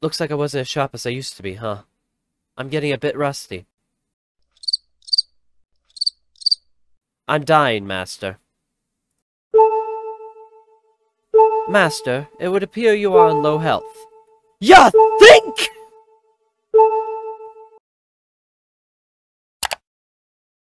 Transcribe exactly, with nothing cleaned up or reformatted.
Looks like I wasn't as sharp as I used to be, huh? I'm getting a bit rusty. I'm dying, Master. Master, it would appear you are in low health. Ya think?